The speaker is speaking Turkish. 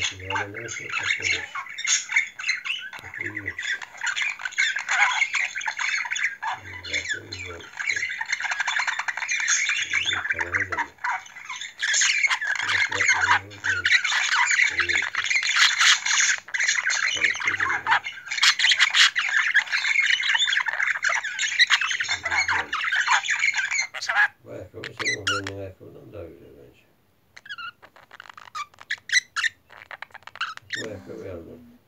Yani neyse katılır. İyiymiş. Zaten güzel işte. Kalanı da mı? Yapmayı güzel. Bu ayakkabı senin o benim ayakkabıdan daha güzel bence. Bu ayakkabı aldım.